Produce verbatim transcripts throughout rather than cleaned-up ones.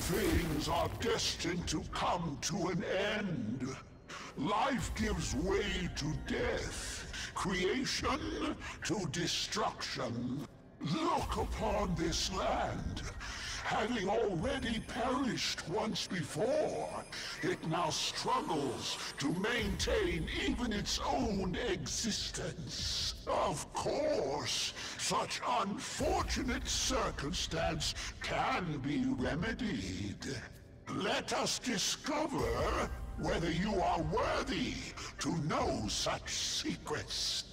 things are destined to come to an end. Life gives way to death, creation to destruction. Look upon this land. Having already perished once before, it now struggles to maintain even its own existence. Of course, such unfortunate circumstance can be remedied. Let us discover whether you are worthy to know such secrets.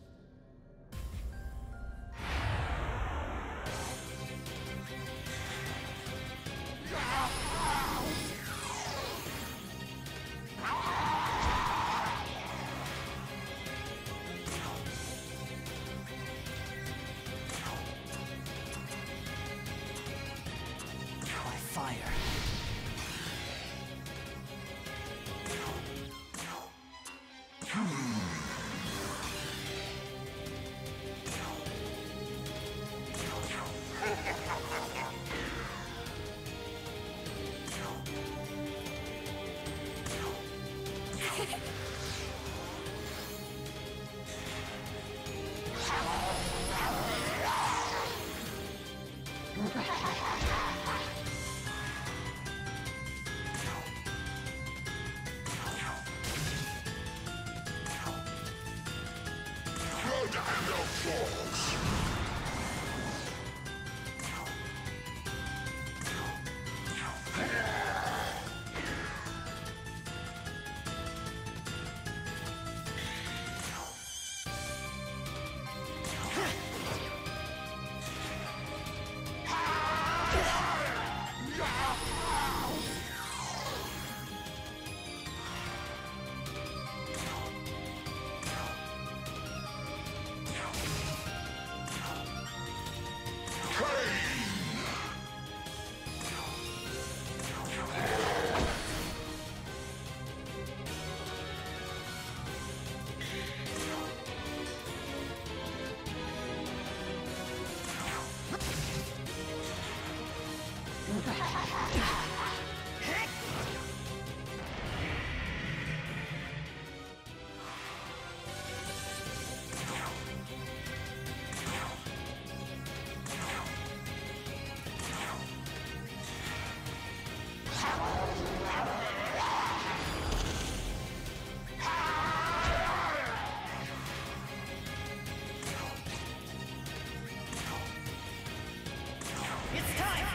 Fire. Good and of force. It's time!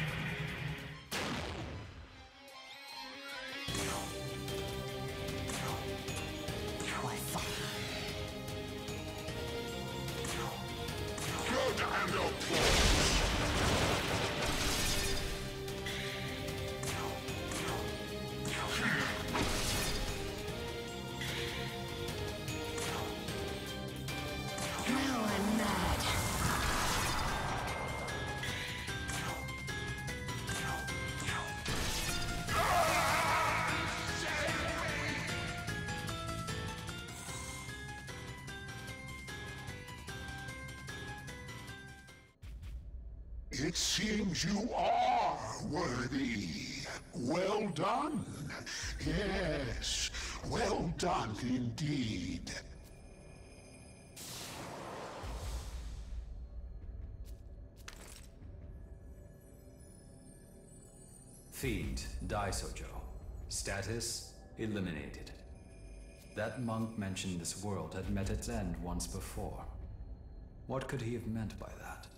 By fire. Good and of force. Now I'm mad. It seems you are worthy. Well done. Yes, well done indeed. Fiend, Daisojo. Status, eliminated. That monk mentioned this world had met its end once before. What could he have meant by that?